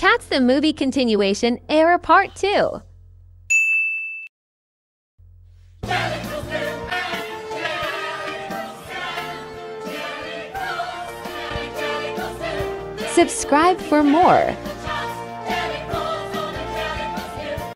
Cats the Movie Continuation Era Part 2. Subscribe for more.